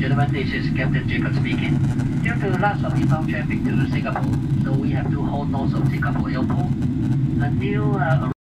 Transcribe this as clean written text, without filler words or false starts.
gentlemen, this is Captain Jacob speaking. Due to lots of inbound traffic to Singapore, so we have to hold north of Singapore Airport until